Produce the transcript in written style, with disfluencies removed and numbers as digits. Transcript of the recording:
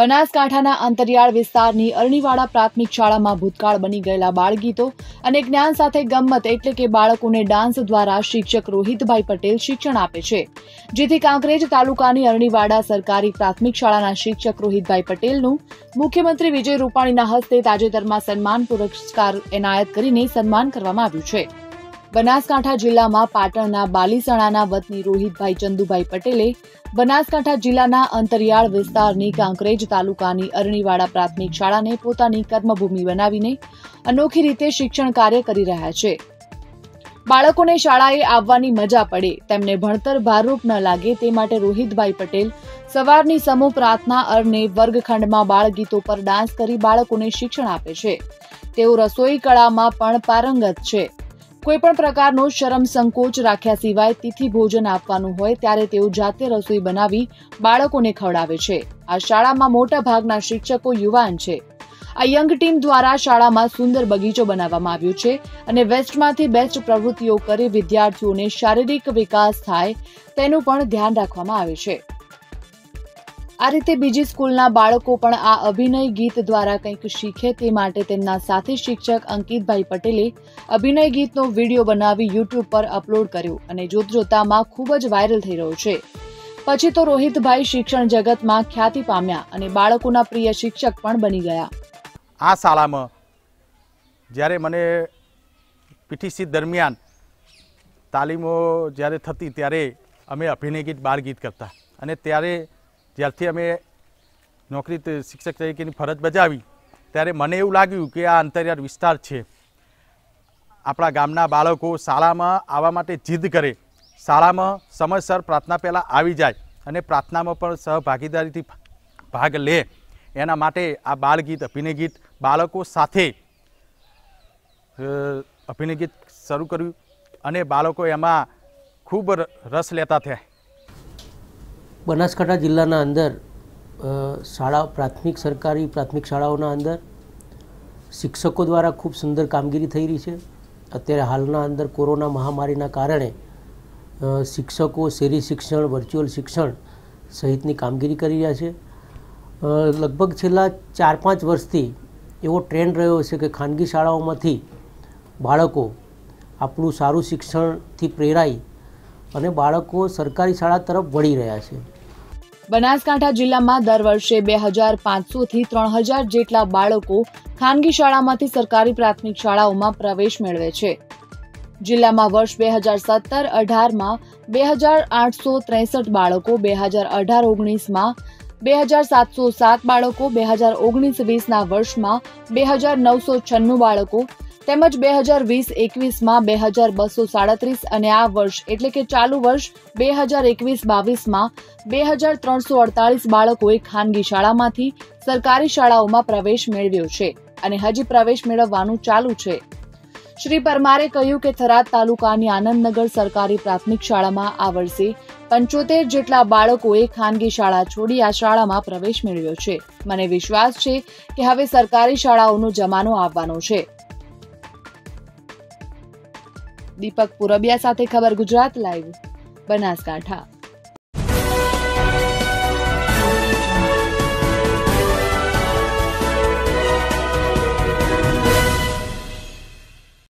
બનાસકાંઠાના અંતરિયાળ વિસ્તારની અરણીવાડા પ્રાથમિક શાળામાં ભૂતકાળ બની ગયેલા બાળગીતો અને જ્ઞાન સાથે ગમ્મત એટલે કે બાળકોને ડાન્સ દ્વારા શિક્ષક રોહિતભાઈ પટેલ શિક્ષણ આપે છે, જેથી કાંકરેજ તાલુકાની અરણીવાડા સરકારી પ્રાથમિક શાળાના શિક્ષક રોહિતભાઈ પટેલનું મુખ્યમંત્રી વિજય રૂપાણીના હસ્તે તાજેતરમાં સન્માન પુરસ્કાર એનાયત કરીને સન્માન કરવામાં આવ્યું છે। બનાસકાંઠા જિલ્લામાં પાટણના બાલીસણાના વતની રોહિતભાઈ ચંદુભાઈ પટેલે બનાસકાંઠા જિલ્લાના અંતરિયાળ વિસ્તારની કાંકરેજ તાલુકાની અરણીવાડા પ્રાથમિક શાળાને પોતાની કર્મભૂમિ બનાવીને અનોખી રીતે શિક્ષણ કાર્ય કરી રહ્યા છે। બાળકોને શાળાએ આવવાની મજા પડે, તેમને ભણતર ભારરૂપ ન લાગે તે માટે રોહિતભાઈ પટેલ સવારની સમૂહ પ્રાર્થના અને વર્ગખંડમાં બાળગીતો પર ડાન્સ કરી બાળકોને શિક્ષણ આપે છે। તેઓ રસોઈ કળામાં પણ પારંગત છે। કોઈપણ પ્રકારનો શરમ સંકોચ રાખ્યા સિવાય તિથિ ભોજન આપવાનું હોય ત્યારે તેઓ જાતે રસોઈ બનાવી બાળકોને ખવડાવે છે। આ શાળામાં મોટા ભાગના શિક્ષકો યુવાન છે। આ યંગ ટીમ દ્વારા શાળામાં સુંદર બગીચો બનાવવામાં આવ્યો છે અને વેસ્ટમાંથી બેસ્ટ પ્રવૃત્તિઓ કરી વિદ્યાર્થીઓને શારીરિક વિકાસ થાય તેનું પણ ધ્યાન રાખવામાં આવે છે। આ રીતે બીજી સ્કૂલના બાળકો પણ આ અભિનય ગીત દ્વારા કંઈક શીખે તે માટે તેમના સાથી શિક્ષક અંકિતભાઈ પટેલે અભિનય ગીતનો વિડીયો બનાવી યુટ્યુબ પર અપલોડ કર્યો અને જોતજોતામાં ખૂબ જ વાયરલ થઈ રહ્યો છે। પછી તો રોહિતભાઈ શિક્ષણ જગતમાં ખ્યાતિ પામ્યા અને બાળકોના પ્રિય શિક્ષક પણ બની ગયા। આ શાળામાં જ્યારે મને પીટીસી દરમિયાન તાલીમો જ્યારે થતી ત્યારે અમે અભિનય ગીત બાળ ગીત કરતા અને ત્યારે જ્યારથી અમે નોકરી શિક્ષક તરીકેની ફરજ બજાવી ત્યારે મને એવું લાગ્યું કે આ અંતરિયાળ વિસ્તાર છે, આપણા ગામના બાળકો શાળામાં આવવા માટે જીદ કરે, શાળામાં સમયસર પ્રાર્થના પહેલાં આવી જાય અને પ્રાર્થનામાં પણ સહભાગીદારીથી ભાગ લે, એના માટે આ બાળ ગીત અભિનય ગીત બાળકો સાથે અભિનય ગીત શરૂ કર્યું અને બાળકો એમાં ખૂબ રસ લેતા થયા। બનાસકાંઠા જિલ્લાના અંદર શાળા સરકારી પ્રાથમિક શાળાઓના અંદર શિક્ષકો દ્વારા ખૂબ સુંદર કામગીરી થઈ રહી છે। અત્યારે હાલના અંદર કોરોના મહામારીના કારણે શિક્ષકો શેરી શિક્ષણ, વર્ચ્યુઅલ શિક્ષણ સહિતની કામગીરી કરી રહ્યા છે। લગભગ છેલ્લા 4-5 વર્ષથી એવો ટ્રેન્ડ રહ્યો છે કે ખાનગી શાળાઓમાંથી બાળકો આપણું સારું શિક્ષણથી પ્રેરાઈ અને બાળકો સરકારી શાળા તરફ વળી રહ્યા છે। બનાસકાંઠા જિલ્લામાં દર વર્ષે 2500 થી 3000 જેટલા બાળકો ખાનગી શાળામાંથી સરકારી પ્રાથમિક શાળાઓમાં પ્રવેશ મેળવે છે। જિલ્લામાં વર્ષ 2017-18માં 2863 બાળકો, 2018-19માં 2707 બાળકો, 2019-20ના વર્ષમાં 2996 બાળકો તેમજ 2020-21માં 2237 અને આ વર્ષ એટલે કે ચાલુ વર્ષ 2021-22માં 2348 બાળકોએ ખાનગી શાળામાંથી સરકારી શાળાઓમાં પ્રવેશ મેળવ્યો છે અને હજી પ્રવેશ મેળવવાનું ચાલુ છે। શ્રી પરમારે કહ્યું કે થરાદ તાલુકાની આનંદનગર સરકારી પ્રાથમિક શાળામાં આ વર્ષે 75 જેટલા બાળકોએ ખાનગી શાળા છોડી આ શાળામાં પ્રવેશ મેળવ્યો છે। મને વિશ્વાસ છે કે હવે સરકારી શાળાઓનો જમાનો આવવાનો છે। દીપક પુરબિયા સાથે ખબર ગુજરાત લાઈવ, બનાસકાંઠા।